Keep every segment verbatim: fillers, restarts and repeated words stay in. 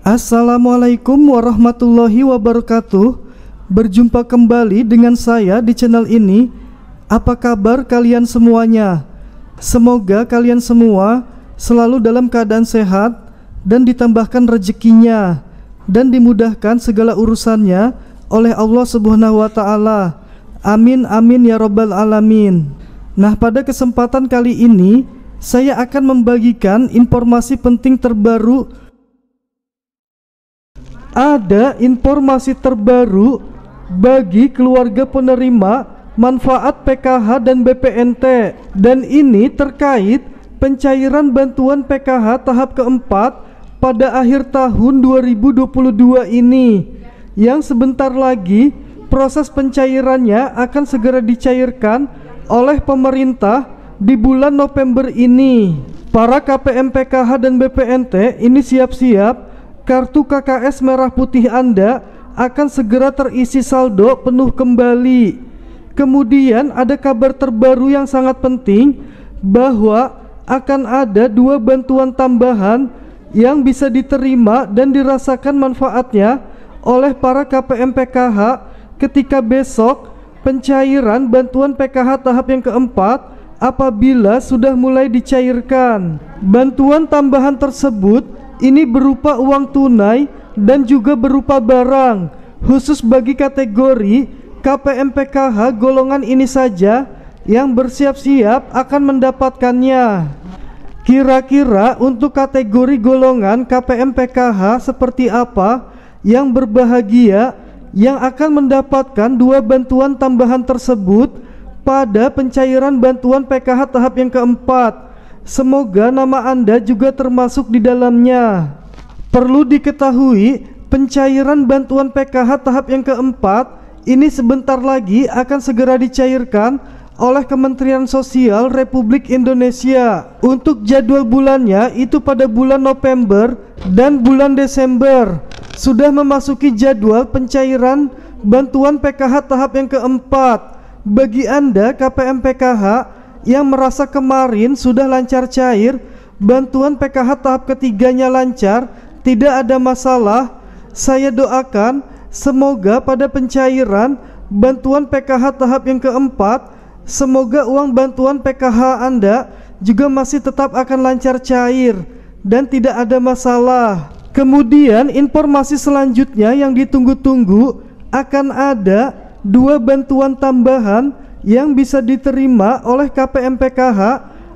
Assalamualaikum warahmatullahi wabarakatuh. Berjumpa kembali dengan saya di channel ini. Apa kabar kalian semuanya? Semoga kalian semua selalu dalam keadaan sehat dan ditambahkan rezekinya dan dimudahkan segala urusannya oleh Allah Subhanahu wa taala. Amin amin ya rabbal alamin. Nah, pada kesempatan kali ini saya akan membagikan informasi penting terbaru. Ada informasi terbaru bagi keluarga penerima manfaat P K H dan B P N T, dan ini terkait pencairan bantuan P K H tahap keempat pada akhir tahun dua ribu dua puluh dua ini, yang sebentar lagi proses pencairannya akan segera dicairkan oleh pemerintah di bulan November ini. Para K P M P K H dan B P N T ini siap-siap, kartu K K S merah putih Anda akan segera terisi saldo penuh kembali. Kemudian ada kabar terbaru yang sangat penting, bahwa akan ada dua bantuan tambahan yang bisa diterima dan dirasakan manfaatnya oleh para K P M P K H ketika besok pencairan bantuan P K H tahap yang keempat apabila sudah mulai dicairkan. Bantuan tambahan tersebut ini berupa uang tunai dan juga berupa barang, khusus bagi kategori K P M P K H golongan ini saja yang bersiap-siap akan mendapatkannya. Kira-kira untuk kategori golongan K P M P K H seperti apa yang berbahagia yang akan mendapatkan dua bantuan tambahan tersebut pada pencairan bantuan P K H tahap yang keempat? Semoga nama Anda juga termasuk di dalamnya. Perlu diketahui, pencairan bantuan P K H tahap yang keempat ini sebentar lagi akan segera dicairkan oleh Kementerian Sosial Republik Indonesia. Untuk jadwal bulannya itu pada bulan November dan bulan Desember. Sudah memasuki jadwal pencairan bantuan P K H tahap yang keempat. Bagi Anda K P M P K H yang merasa kemarin sudah lancar cair, bantuan P K H tahap ketiganya lancar, tidak ada masalah, saya doakan semoga pada pencairan bantuan P K H tahap yang keempat, semoga uang bantuan P K H Anda juga masih tetap akan lancar cair dan tidak ada masalah. Kemudian informasi selanjutnya yang ditunggu-tunggu, akan ada dua bantuan tambahan yang bisa diterima oleh K P M P K H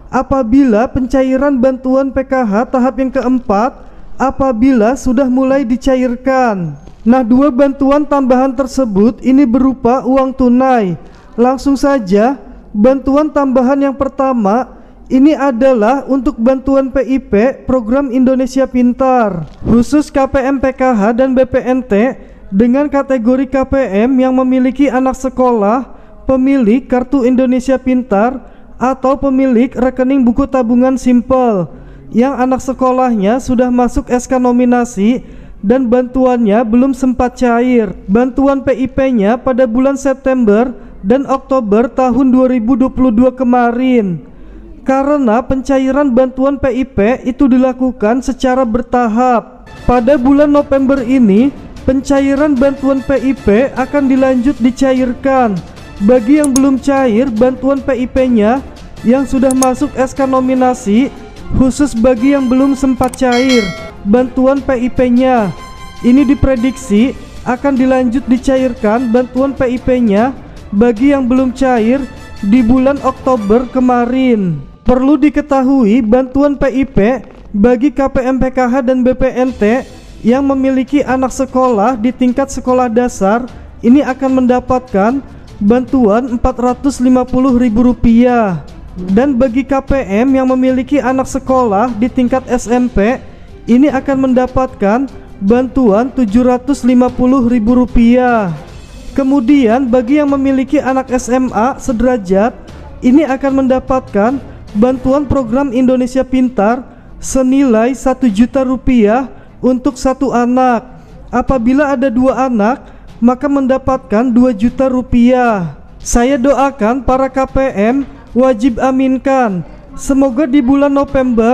apabila pencairan bantuan P K H tahap yang keempat apabila sudah mulai dicairkan. Nah, dua bantuan tambahan tersebut ini berupa uang tunai. Langsung saja, bantuan tambahan yang pertama ini adalah untuk bantuan P I P Program Indonesia Pintar, khusus K P M P K H dan B P N T dengan kategori K P M yang memiliki anak sekolah pemilik Kartu Indonesia Pintar atau pemilik rekening buku tabungan simpel yang anak sekolahnya sudah masuk S K nominasi dan bantuannya belum sempat cair. Bantuan P I P-nya pada bulan September dan Oktober tahun dua ribu dua puluh dua kemarin. Karena pencairan bantuan P I P itu dilakukan secara bertahap, pada bulan November ini pencairan bantuan P I P akan dilanjut dicairkan. Bagi yang belum cair bantuan P I P-nya yang sudah masuk S K nominasi, khusus bagi yang belum sempat cair bantuan P I P-nya, ini diprediksi akan dilanjut dicairkan bantuan P I P-nya bagi yang belum cair di bulan Oktober kemarin. Perlu diketahui, bantuan P I P bagi K P M P K H dan B P N T yang memiliki anak sekolah di tingkat sekolah dasar ini akan mendapatkan bantuan empat ratus lima puluh ribu rupiah, dan bagi K P M yang memiliki anak sekolah di tingkat S M P ini akan mendapatkan bantuan tujuh ratus lima puluh ribu rupiah. Kemudian bagi yang memiliki anak S M A sederajat ini akan mendapatkan bantuan program Indonesia Pintar senilai satu juta rupiah untuk satu anak. Apabila ada dua anak maka mendapatkan dua juta rupiah. Saya doakan para K P M wajib aminkan, semoga di bulan November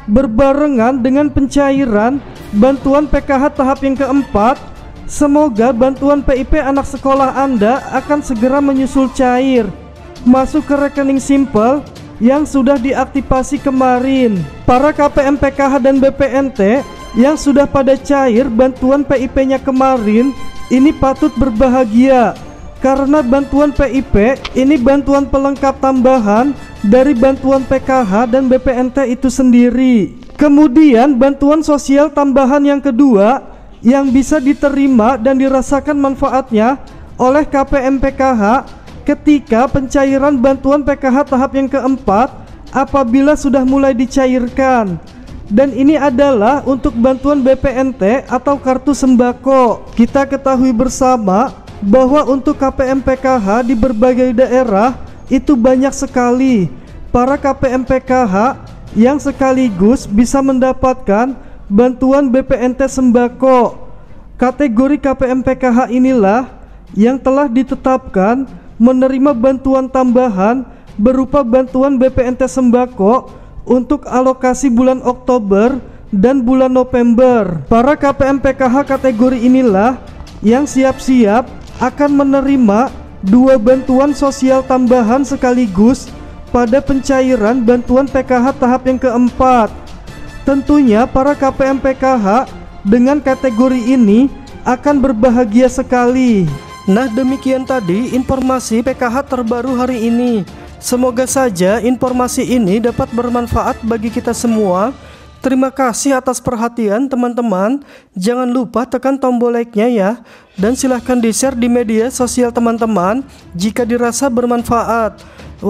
berbarengan dengan pencairan bantuan P K H tahap yang keempat. Semoga bantuan P I P anak sekolah Anda akan segera menyusul cair masuk ke rekening simpel yang sudah diaktifasi kemarin. Para K P M P K H dan B P N T yang sudah pada cair bantuan P I P-nya kemarin, ini patut berbahagia karena bantuan P I P ini bantuan pelengkap tambahan dari bantuan P K H dan B P N T itu sendiri. Kemudian bantuan sosial tambahan yang kedua yang bisa diterima dan dirasakan manfaatnya oleh K P M P K H ketika pencairan bantuan P K H tahap yang keempat apabila sudah mulai dicairkan. Dan ini adalah untuk bantuan B P N T atau kartu sembako. Kita ketahui bersama bahwa untuk K P M P K H di berbagai daerah itu banyak sekali para K P M P K H yang sekaligus bisa mendapatkan bantuan B P N T sembako. Kategori K P M P K H inilah yang telah ditetapkan menerima bantuan tambahan berupa bantuan B P N T sembako untuk alokasi bulan Oktober dan bulan November. Para K P M P K H kategori inilah yang siap-siap akan menerima dua bantuan sosial tambahan sekaligus pada pencairan bantuan P K H tahap yang keempat. Tentunya para K P M P K H dengan kategori ini akan berbahagia sekali. Nah, demikian tadi informasi P K H terbaru hari ini. Semoga saja informasi ini dapat bermanfaat bagi kita semua. Terima kasih atas perhatian teman-teman. Jangan lupa tekan tombol like-nya ya. Dan silahkan di-share di media sosial teman-teman jika dirasa bermanfaat.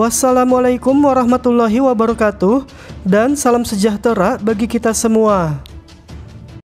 Wassalamualaikum warahmatullahi wabarakatuh. Dan salam sejahtera bagi kita semua.